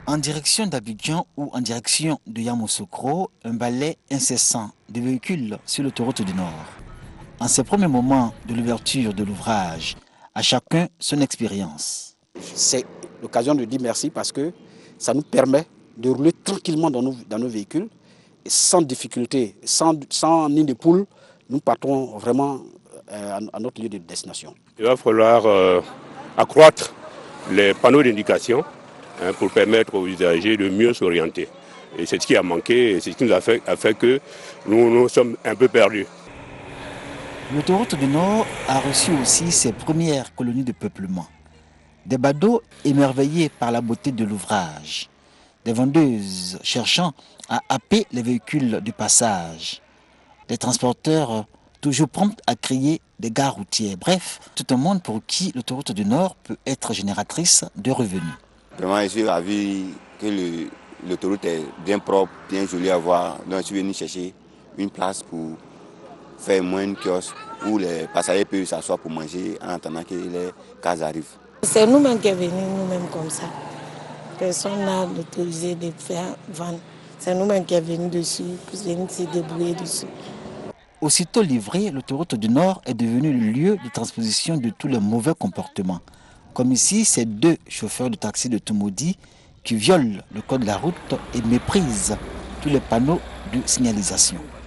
En direction d'Abidjan ou en direction de Yamoussoukro, un balai incessant de véhicules sur l'autoroute du Nord. En ces premiers moments de l'ouverture de l'ouvrage, à chacun son expérience. C'est l'occasion de dire merci parce que ça nous permet de rouler tranquillement dans nos véhicules et sans difficulté, sans nid de poule, nous partons vraiment à notre lieu de destination. Il va falloir accroître les panneaux d'indication pour permettre aux usagers de mieux s'orienter. Et c'est ce qui a manqué et c'est ce qui nous a fait que nous sommes un peu perdus. L'autoroute du Nord a reçu aussi ses premières colonies de peuplement. Des badauds émerveillés par la beauté de l'ouvrage. Des vendeuses cherchant à happer les véhicules du passage. Des transporteurs toujours prompts à crier des gares routières. Bref, tout un monde pour qui l'autoroute du Nord peut être génératrice de revenus. Vraiment, je suis ravi que l'autoroute est bien propre, bien jolie à voir. Donc, je suis venu chercher une place pour faire moins de kiosques où les passagers peuvent s'asseoir pour manger en attendant que les cars arrivent. C'est nous-mêmes qui sommes venus, nous-mêmes comme ça. Personne n'a autorisé de faire vendre. C'est nous-mêmes qui sommes venus dessus, pour venir se débrouiller dessus. Aussitôt livrée, l'autoroute du Nord est devenue le lieu de transposition de tous les mauvais comportements. Comme ici, ces deux chauffeurs de taxi de Toumoudi qui violent le code de la route et méprisent tous les panneaux de signalisation.